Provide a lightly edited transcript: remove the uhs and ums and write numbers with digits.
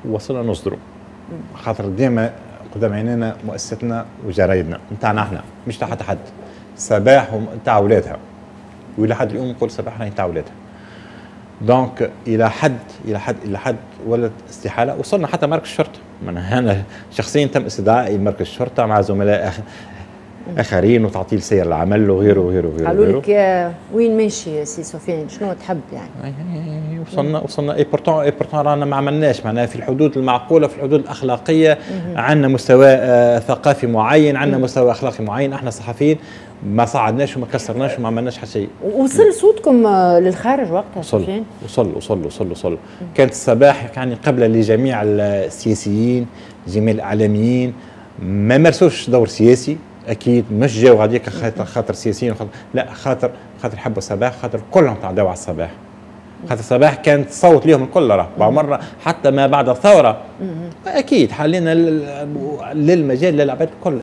وصلنا نصدره، خاطر ديما قدام عينينا مؤسستنا وجرايدنا نتاعنا احنا مش تاع حتى حد. صباح نتاع اولادها، والى حد اليوم نقول صباح راهي نتاع اولادها. دونك الى حد ولت استحاله. وصلنا حتى مركز الشرطه، انا شخصيا تم استدعائي مركز الشرطه مع زملاء اخرين وتعطيل سير العمل وغيره وغيره وغيره. قالوا لك وين ماشي سي سفيان، شنو تحب يعني؟ وصلنا اي بورتون رانا ما عملناش معناها في الحدود المعقوله، في الحدود الاخلاقيه. عندنا مستوى ثقافي معين، عندنا مستوى اخلاقي معين. احنا صحفيين ما صعدناش وما كسرناش وما عملناش حتى شيء. وصل صوتكم للخارج وقتها سفيان؟ وصل. كانت الصباح يعني قبل لجميع السياسيين جميع الاعلاميين ما مارسوش دور سياسي اكيد، مش جاوا غاديك خاطر سياسيين لا، خاطر حبوا الصباح، خاطر كلهم تعداوا على الصباح. خاطر الصباح كانت تصوت ليهم الكل. راه بعض مره حتى ما بعد الثوره اكيد حلينا للمجال للعباد الكل.